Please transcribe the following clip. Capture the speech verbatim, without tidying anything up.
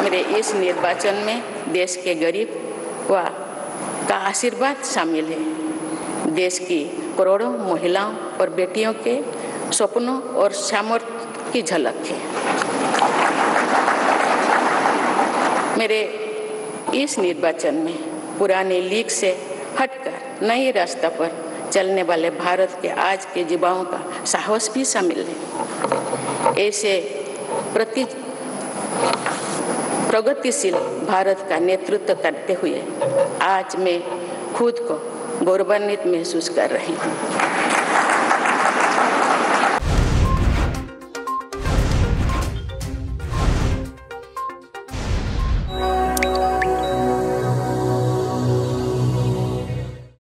मेरे इस निर्वाचन में देश के गरीब व का आशीर्वाद शामिल है। देश की करोड़ों महिलाओं और बेटियों के सपनों और सामर्थ्य की झलक है। मेरे इस निर्वाचन में पुरानी लीग से हटकर नए रास्ते पर चलने वाले भारत के आज के युवाओं का साहस भी शामिल है। ऐसे प्रति प्रगतिशील भारत का नेतृत्व करते हुए आज मैं खुद को गौरवान्वित महसूस कर रही हूँ।